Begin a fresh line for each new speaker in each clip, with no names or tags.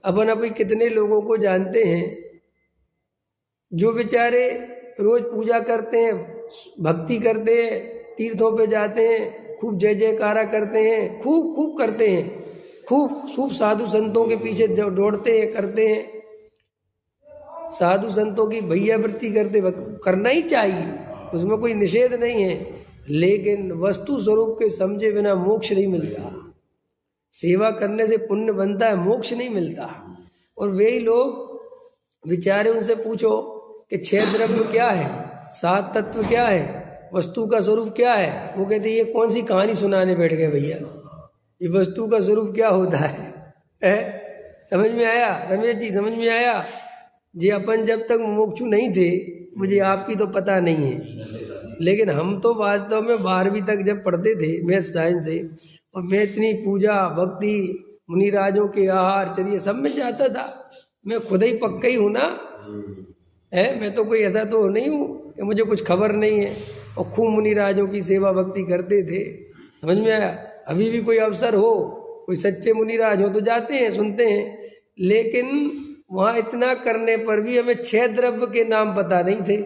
अपन अभी कितने लोगों को जानते हैं जो बेचारे रोज पूजा करते हैं, भक्ति करते हैं, तीर्थों पे जाते हैं, खूब जय जयकारा करते हैं, खूब खूब करते हैं, खूब साधु संतों के पीछे दौड़ते हैं, करते हैं, साधु संतों की भैयावृत्ति करते, करना ही चाहिए, उसमें कोई निषेध नहीं है, लेकिन वस्तु स्वरूप के समझे बिना मोक्ष नहीं मिलता। सेवा करने से पुण्य बनता है, मोक्ष नहीं मिलता। और वही लोग बेचारे, उनसे पूछो कि 6 द्रव्य क्या है, 7 तत्व क्या है, वस्तु का स्वरूप क्या है, वो कहते ये कौन सी कहानी सुनाने बैठ गए भैया, ये वस्तु का स्वरूप क्या होता है? समझ में आया रमेश जी? समझ में आया जी? अपन जब तक मुमुक्षु नहीं थे, मुझे आपकी तो पता नहीं है, लेकिन हम तो वास्तव में 12वीं तक जब पढ़ते थे मैथ साइंस से, और मैं इतनी पूजा भक्ति मुनिराजों के आहार चर्या सब में जाता था। मैं खुद ही पक्का ही हूं ना, है? मैं तो कोई ऐसा तो नहीं हूं कि मुझे कुछ खबर नहीं है। और खूब मुनिराजों की सेवा भक्ति करते थे। समझ में आया? अभी भी कोई अवसर हो, कोई सच्चे मुनिराज हो तो जाते हैं, सुनते हैं, लेकिन वहां इतना करने पर भी हमें 6 द्रव्य के नाम पता नहीं थे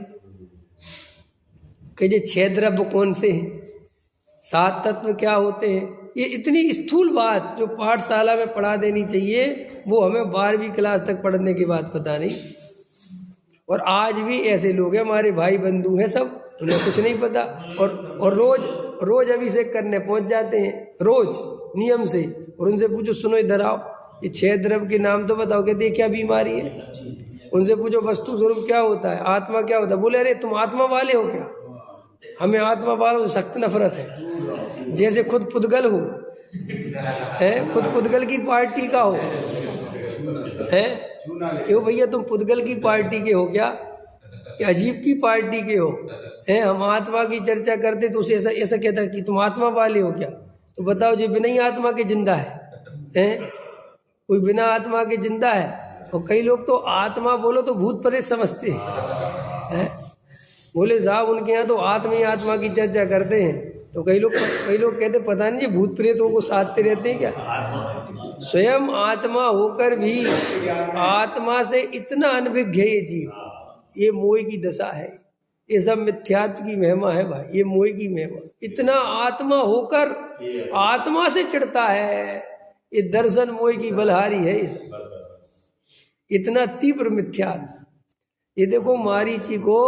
कि ये 6 द्रव्य कौन से हैं, 7 तत्व क्या होते हैं। ये इतनी स्थूल बात जो पाठशाला में पढ़ा देनी चाहिए, वो हमें 12वीं क्लास तक पढ़ने के बाद पता नहीं। और आज भी ऐसे लोग हैं, हमारे भाई बंधु हैं सब, उन्हें कुछ नहीं पता, और रोज अभिषेक करने पहुंच जाते हैं, रोज नियम से। और उनसे पूछो, सुनो इधर आओ, ये 6 द्रव्य के नाम तो बताओ, कहते हैं क्या बीमारी है। उनसे पूछो वस्तु स्वरूप क्या होता है, आत्मा क्या होता है, बोले अरे तुम आत्मा वाले हो क्या? हमें आत्मा वालों से सख्त नफरत है, जैसे खुद पुद्गल हो, है? खुद पुद्गल की पार्टी का हो, है? क्यों भैया तुम पुद्गल की पार्टी के हो क्या अजीब की पार्टी के हो, हैं? हम आत्मा की चर्चा करते तो उसे ऐसा कहता कि तुम आत्मा वाले हो क्या? तो बताओ जी, बिना ही आत्मा के जिंदा है? कोई बिना आत्मा के जिंदा है? और कई लोग तो आत्मा बोलो तो भूत प्रेत समझते हैं। बोले साहब उनके यहाँ तो आत्मा ही आत्मा की चर्चा करते हैं, तो कई लोग कहते पता नहीं ये भूत प्रेतों को साधते रहते हैं क्या? स्वयं आत्मा होकर भी आत्मा से इतना अनभिज्ञ है ये जीव, ये मोह की दशा है, ये सब मिथ्यात्व की महिमा है भाई, ये मोह की महिमा। इतना आत्मा होकर आत्मा से चिढ़ता है, ये दर्शन मोह की बलहारी है, ये सब इतना तीव्र मिथ्यात्व। ये देखो मारीची को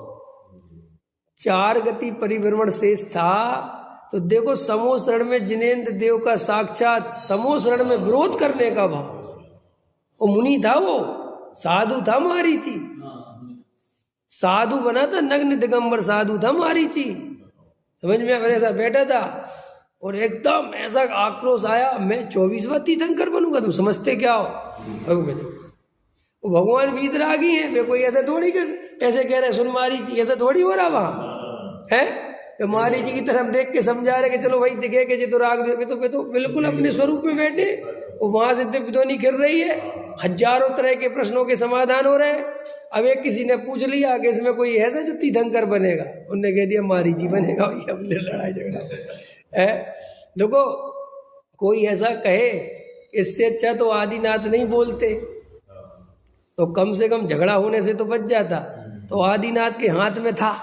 4 गति परिभ्रमण शेष था, तो देखो समूह शरण में जिनेन्द्र देव का साक्षात समूह शरण में विरोध करने का भाव। वो मुनि था, वो साधु था मारीची, साधु बना था, नग्न दिगंबर साधु था मारीची। समझ में ऐसा बैठा था और एकदम ऐसा आक्रोश आया, मैं 24वां तीर्थंकर बनूंगा, तुम समझते क्या हो? वो भगवान वीतरागी है, मैं कोई ऐसा थोड़ी ऐसे कह रहे सुन मारीची, ऐसा थोड़ी हो रहा वहां है। तो मारीची की तरफ देख के समझा रहे कि चलो भाई दिखे कि तो राग तो बिल्कुल अपने स्वरूप में बैठे। वो वहां से दिव्य ध्वनि गिर रही है, हजारों तरह के प्रश्नों के समाधान हो रहे हैं। अब एक किसी ने पूछ लिया कि इसमें कोई ऐसा जो तीर्थंकर बनेगा, उनने कह दिया मारीची बनेगा। अपने लड़ाई झगड़ा है। देखो कोई ऐसा कहे, इससे अच्छा तो आदिनाथ नहीं बोलते, तो कम से कम झगड़ा होने से तो बच जाता। तो आदिनाथ के हाथ में था।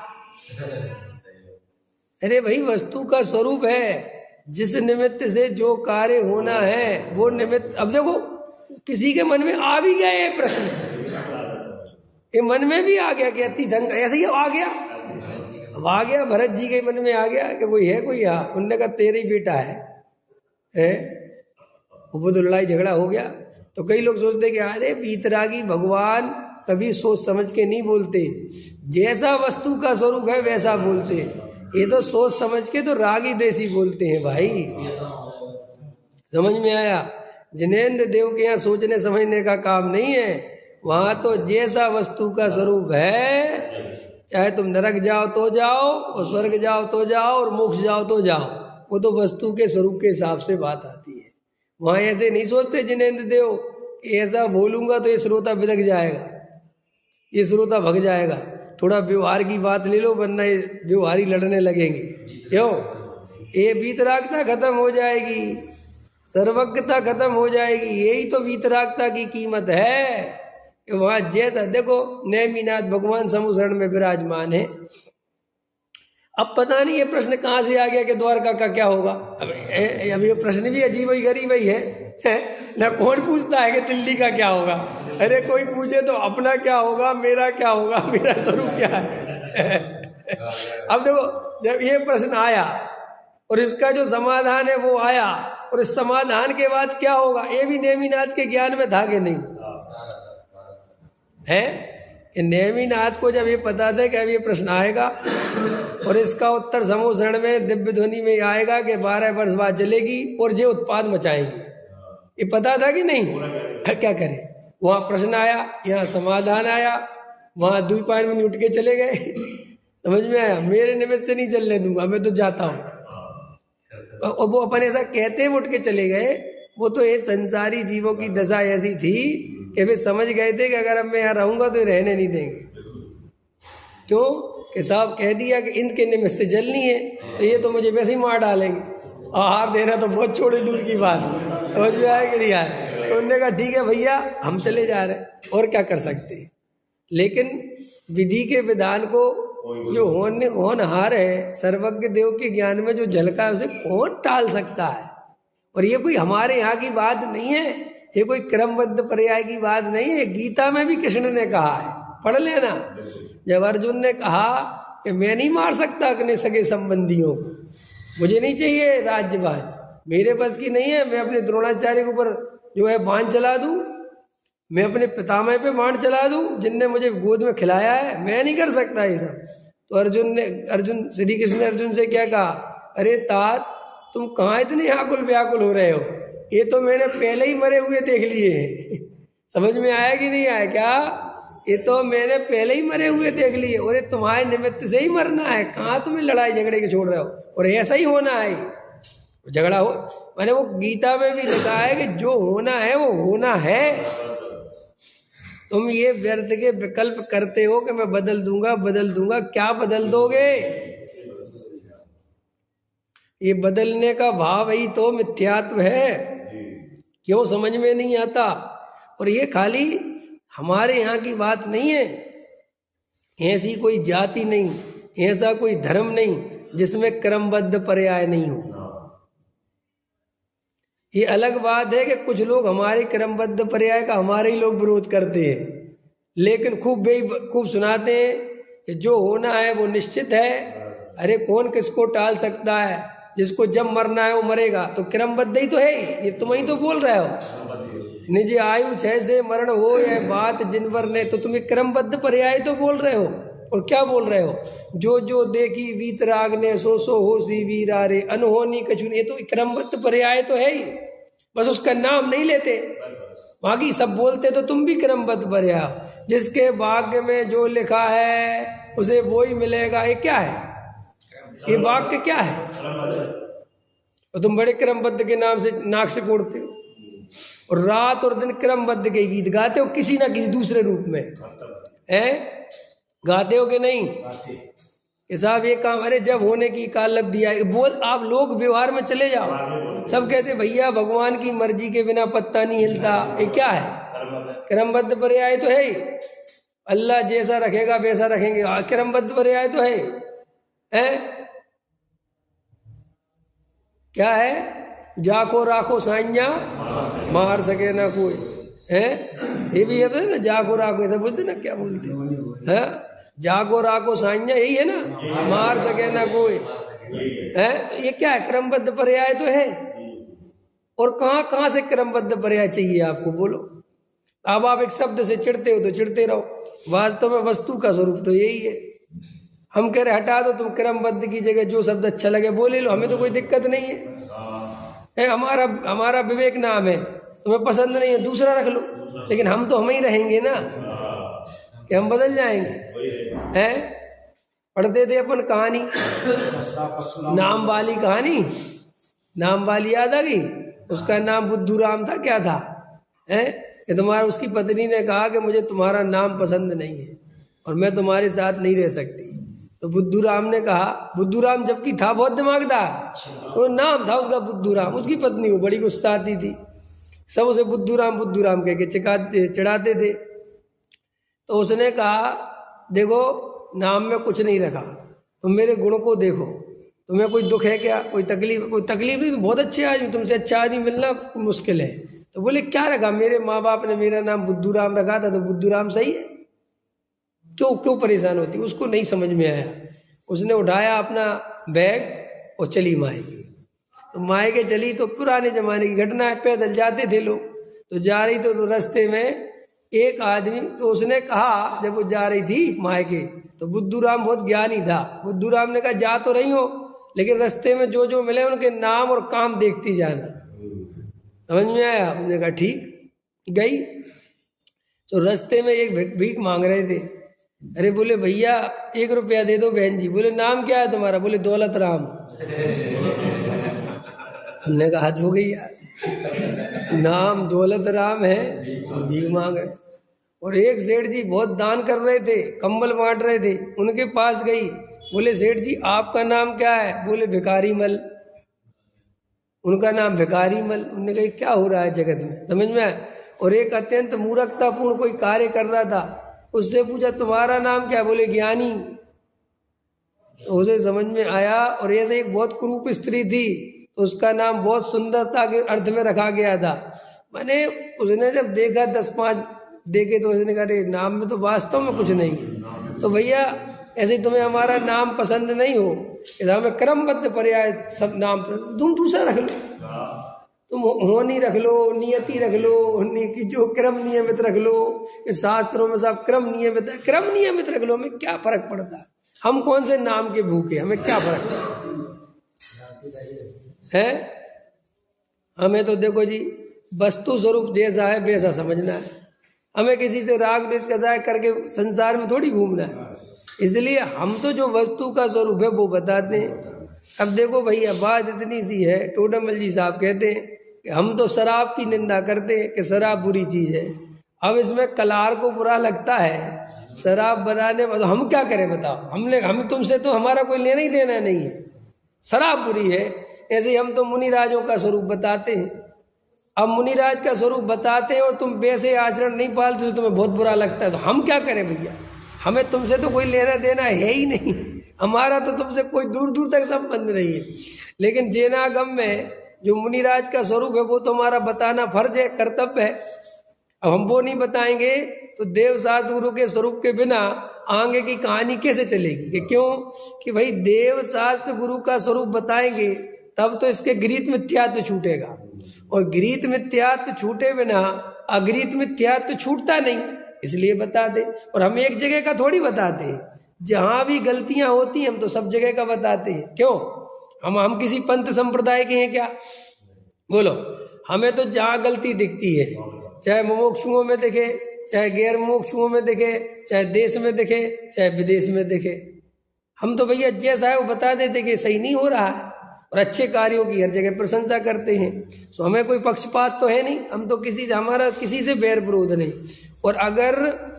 अरे भाई वस्तु का स्वरूप है, जिस निमित्त से जो कार्य होना है वो निमित्त। अब देखो किसी के मन में आ भी गया ये प्रश्न, ये मन में भी आ गया कि तीर्थंकर ऐसे ही आ गया। अब आ गया भरत जी के मन में आ गया कि कोई है कोई यहाँ, उनने कहा तेरे ही बेटा है? वो तो लड़ाई झगड़ा हो गया। तो कई लोग सोचते कि अरे वीतरागी भगवान कभी सोच समझ के नहीं बोलते, जैसा वस्तु का स्वरूप है वैसा बोलते हैं। ये तो सोच समझ के तो रागी देसी बोलते हैं भाई। समझ में आया? जिनेन्द्र देव के यहाँ सोचने समझने का काम नहीं है, वहां तो जैसा वस्तु का स्वरूप है, चाहे तुम नरक जाओ तो जाओ, और स्वर्ग जाओ तो जाओ, और मोक्ष जाओ तो जाओ, वो तो वस्तु के स्वरूप के हिसाब से बात आती है। वहां ऐसे नहीं सोचते जिनेन्द्र देव, ऐसा बोलूंगा तो ये श्रोता बिदक जाएगा, ये श्रोता भग जाएगा, थोड़ा व्यवहार की बात ले लो वरना ये व्यवहारी लड़ने लगेंगे। क्यों? ये वीतरागता खत्म हो जाएगी, सर्वज्ञता खत्म हो जाएगी। यही तो वीतरागता की कीमत है कि वहां जैसा देखो नेमिनाथ भगवान समुसरण में विराजमान है। अब पता नहीं ये प्रश्न कहाँ से आ गया कि द्वारका का क्या होगा। अब ये प्रश्न भी अजीब ही गरीब ही है ना। कौन पूछता है कि दिल्ली का क्या होगा? अरे कोई पूछे तो अपना क्या होगा, मेरा क्या होगा, मेरा स्वरूप क्या है। अब देखो जब ये प्रश्न आया और इसका जो समाधान है वो आया, और इस समाधान के बाद क्या होगा ये भी नेमिनाथ के ज्ञान में था कि नहीं है? कि नेमिनाथ को जब ये पता था कि अब ये प्रश्न आएगा और इसका उत्तर समुसरण में दिव्य ध्वनि में आएगा कि 12 वर्ष बाद जलेगी और ये उत्पाद मचाएंगे, ये पता था कि नहीं? क्या करे, वहां प्रश्न आया, यहाँ समाधान आया, वहां द्वीपायन मुनि उठ के चले गए। समझ में आया? मेरे निमित्त से नहीं चलने दूंगा, मैं तो जाता हूँ। और वो अपन ऐसा कहते उठ के चले गए। वो तो ये संसारी जीवों की दशा ऐसी थी कि वे समझ गए थे कि अगर अब मैं यहाँ रहूंगा तो रहने नहीं देंगे। क्यों? कि साहब कह दिया कि इनके निमित्त से जलनी है तो ये तो मुझे वैसे ही मार डालेंगे, आहार देना तो बहुत छोड़ी दूर की बात। समझ में आया कि नहीं आया? तो उन्होंने कहा ठीक है भैया हम चले जा रहे हैं, और क्या कर सकते हैं। लेकिन विधि के विधान को जो होनहार है, सर्वज्ञ देव के ज्ञान में जो झलका है उसे कौन टाल सकता है। और ये कोई हमारे यहाँ की बात नहीं है, ये कोई क्रमबद्ध पर्याय की बात नहीं है। गीता में भी कृष्ण ने कहा है, पढ़ लेना। जब अर्जुन ने कहा कि मैं नहीं मार सकता अपने सगे संबंधियों को, मुझे नहीं चाहिए राज्यभाज, मेरे बस की नहीं है, मैं अपने द्रोणाचार्य के ऊपर जो है बाण चला दूं, मैं अपने पितामह पे बाण चला दूं जिनने मुझे गोद में खिलाया है, मैं नहीं कर सकता ये सब। तो अर्जुन श्री कृष्ण ने अर्जुन से क्या कहा? अरे तात तुम कहाँ इतने आकुल व्याकुल हो रहे हो, ये तो मैंने पहले ही मरे हुए देख लिए हैं। समझ में आया कि नहीं आया? क्या ये तो मैंने पहले ही मरे हुए देख लिए, और ये तुम्हारे निमित्त से ही मरना है। कहाँ तुम्हें लड़ाई झगड़े के छोड़ रहे हो, और ऐसा ही होना है। झगड़ा हो मैंने वो गीता में भी लिखा है कि जो होना है वो होना है। तुम ये व्यर्थ के विकल्प करते हो कि मैं बदल दूंगा, क्या बदल दोगे? ये बदलने का भाव ही तो मिथ्यात्व है। क्यों समझ में नहीं आता? और ये खाली हमारे यहाँ की बात नहीं है, ऐसी कोई जाति नहीं, ऐसा कोई धर्म नहीं जिसमें क्रमबद्ध पर्याय नहीं हो। ये अलग बात है कि कुछ लोग हमारे क्रमबद्ध पर्याय का हमारे ही लोग विरोध करते हैं, लेकिन खूब सुनाते हैं कि जो होना है वो निश्चित है। अरे कौन किसको टाल सकता है? जिसको जब मरना है वो मरेगा, तो क्रमबद्ध ही तो है। ये तुम ही तो बोल रहे हो, निज आयु छह से मरण हो यह बात जिनवर ने, तो तुम क्रमबद्ध पर्याय तो बोल रहे हो। और क्या बोल रहे हो? जो जो देखी वीतराग ने सो होशी वीरा रे अनहोनी कछुन, ये तो क्रमबद्ध पर्याय तो है ही, बस उसका नाम नहीं लेते। बाकी सब बोलते तो तुम भी क्रमबद्ध पर्याय। जिसके भाग्य में जो लिखा है उसे वो ही मिलेगा, ये क्या है? ये वाक्य क्या है? और तुम बड़े क्रमबद्ध के नाम से नाक से कोड़ते हो, और रात और दिन क्रमबद्ध के गीत गाते हो किसी ना किसी दूसरे रूप में, है गाते हो कि नहीं? कि साहब ये काम, अरे जब होने की काल लग दिया बोल। आप लोग व्यवहार में चले जाओ, सब कहते भैया भगवान की मर्जी के बिना पत्ता नहीं हिलता। ये क्या है? क्रमबद्ध पर्याय तो है ही। अल्लाह जैसा रखेगा वैसा रखेंगे, क्रमबद्ध पर्याय तो है? क्या है? जाको राखो साइया मार सके ना कोई, है? ये भी है ना, जाको राखो ऐसा बोलते ना, क्या बोलते हैं? जागो राखो साइया, यही है ना, मार सके ना कोई, है? तो ये क्या है? क्रमबद्ध पर्याय तो है। और कहाँ से क्रमबद्ध पर्याय चाहिए आपको, बोलो? अब आप एक शब्द से चिढ़ते हो तो चिढ़ते रहो, वास्तव में वस्तु का स्वरूप तो यही है। हम कह रहे हटा दो, तुम क्रमबद्ध की जगह जो शब्द अच्छा लगे बोले लो, हमें तो कोई दिक्कत नहीं है। हमारा विवेक नाम है, तुम्हें पसंद नहीं है दूसरा रख लो, लेकिन हम तो हम ही रहेंगे ना, कि हम बदल जाएंगे, हैं? पढ़ते थे अपन कहानी, नाम वाली कहानी, नाम वाली याद आ गई? उसका नाम बुद्धूराम था, क्या था, हैं? कि तुम्हारा, उसकी पत्नी ने कहा कि मुझे तुम्हारा नाम पसंद नहीं है और मैं तुम्हारे साथ नहीं रह सकती। तो बुद्धूराम ने कहा, बुद्धूराम जबकि था बहुत दिमागदार, तो नाम था उसका बुद्धूराम। उसकी पत्नी वो बड़ी गुस्सा आती थी, सब उसे बुद्धूराम बुद्धूराम कह के चिढ़ाते थे। तो उसने कहा, देखो नाम में कुछ नहीं रखा, तुम मेरे गुण को देखो, तुम्हें कोई दुख है क्या, कोई तकलीफ नहीं, तो बहुत अच्छे आदमी, तुमसे अच्छा आदमी मिलना मुश्किल है। तो बोले क्या रखा, मेरे माँ बाप ने मेरा नाम बुद्धूराम रखा था, तो बुद्धूराम सही है, क्यों परेशान होती। उसको नहीं समझ में आया, उसने उठाया अपना बैग और चली मायके। तो मायके चली तो पुराने जमाने की घटना है, पैदल जाते थे लोग, तो जा रही तो रास्ते में एक आदमी, तो उसने कहा जब वो जा रही थी मायके, तो बुद्धूराम बहुत ज्ञानी था, बुद्धूराम ने कहा जा तो रही हो, लेकिन रास्ते में जो जो मिले उनके नाम और काम देखती जाना। समझ में आया? उसने कहा ठीक। गई तो रास्ते में एक भीख मांग रहे थे। अरे बोले भैया 1 रुपया दे दो बहन जी। बोले नाम क्या है तुम्हारा? बोले दौलत राम। हमने कहा हद हो गई यार, नाम दौलत राम है, भीख मांग रहे। और एक सेठ जी बहुत दान कर रहे थे, कंबल बांट रहे थे, उनके पास गई, बोले सेठ जी आपका नाम क्या है? बोले भिखारी मल। उनका नाम भिखारी मल। उन्होंने कहा क्या हो रहा है जगत में, समझ में आया? और एक अत्यंत मूर्खतापूर्ण कोई कार्य कर रहा था, उससे पूछा तुम्हारा नाम क्या? बोले ज्ञानी। तो उसे समझ में आया। और ऐसे एक बहुत कुरूप स्त्री थी, तो उसका नाम बहुत सुंदरता के अर्थ में रखा गया था। मैंने उसने जब देखा 10-5 देखे तो उसने कहा अरे नाम में तो वास्तव में कुछ नहीं है। तो भैया ऐसे तुम्हें हमारा नाम पसंद नहीं हो, हमें क्रमबद्ध पर्याय सब नाम तुम दूसरा रख लो, तुम होनी रख लो, नियति रख लो, कि जो क्रम नियमित रख लो। ये शास्त्रों में सब क्रम नियमित है, क्रम नियमित रख लो, हमें क्या फर्क पड़ता है? हम कौन से नाम के भूखे, हमें क्या फर्क है? हमें तो देखो जी वस्तु स्वरूप जैसा है वैसा समझना है, हमें किसी से राग द्वेष कसाय करके संसार में थोड़ी घूमना है। इसलिए हम तो जो वस्तु का स्वरूप है वो बताते हैं। अब देखो भैया बात इतनी सी है, टोडरमल जी साहब कहते हैं कि हम तो शराब की निंदा करते हैं कि शराब बुरी चीज है। अब इसमें कलार को बुरा लगता है शराब बनाने में, तो हम क्या करें बताओ? हम तुमसे तो हमारा कोई लेना ही देना नहीं है, शराब बुरी है। ऐसे हम तो मुनिराजों का स्वरूप बताते हैं। अब मुनिराज का स्वरूप बताते हैं और तुम वैसे आचरण नहीं पालते तो तुम्हें बहुत बुरा लगता है, तो हम क्या करें भैया? हमें तुमसे तो कोई लेना देना है ही नहीं, हमारा तो तुमसे कोई दूर दूर तक संबंध नहीं है। लेकिन जेनागम में जो मुनिराज का स्वरूप है वो तो हमारा बताना फर्ज है, कर्तव्य है। अब हम वो नहीं बताएंगे तो देव शास्त्र गुरु के स्वरूप के बिना आगे की कहानी कैसे चलेगी? कि क्यों कि भाई देव शास्त्र गुरु का स्वरूप बताएंगे तब तो इसके गृहीत मिथ्यात्व छूटेगा, और गृहीत मिथ्यात्व छूटे बिना अगृहीत मिथ्यात्व छूटता नहीं, इसलिए बता दे। और हम एक जगह का थोड़ी बताते हैं, जहां भी गलतियां होती हैं हम तो सब जगह का बताते हैं। क्यों? हम किसी पंथ संप्रदाय के हैं क्या? बोलो। हमें तो जहां गलती दिखती है, चाहे मुमुक्षुओं में दिखे, चाहे गैर मुमुक्षुओं में दिखे, चाहे देश में दिखे, चाहे विदेश में दिखे, हम तो भैया जैसा है वो बता देते कि सही नहीं हो रहा है, और अच्छे कार्यों की हर जगह प्रशंसा करते हैं। तो हमें कोई पक्षपात तो है नहीं, हम तो हमारा किसी से बैर विरोध नहीं। और अगर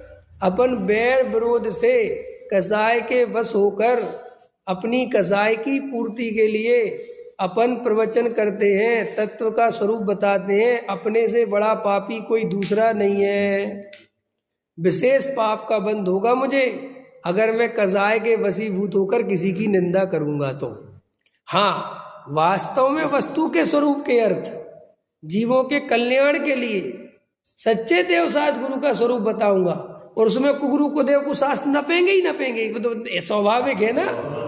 अपन बैर विरोध से कसाय के वश होकर अपनी कसाय की पूर्ति के लिए अपन प्रवचन करते हैं, तत्व का स्वरूप बताते हैं, अपने से बड़ा पापी कोई दूसरा नहीं है। विशेष पाप का बंध होगा मुझे अगर मैं कसाय के वशीभूत होकर किसी की निंदा करूंगा तो। हाँ, वास्तव में वस्तु के स्वरूप के अर्थ जीवों के कल्याण के लिए सच्चे देवशास्त्र गुरु का स्वरूप बताऊंगा, और उसमें कुगुरु को देव को शास्त्र नपेंगे ही नपेंगे, वो तो स्वाभाविक है ना।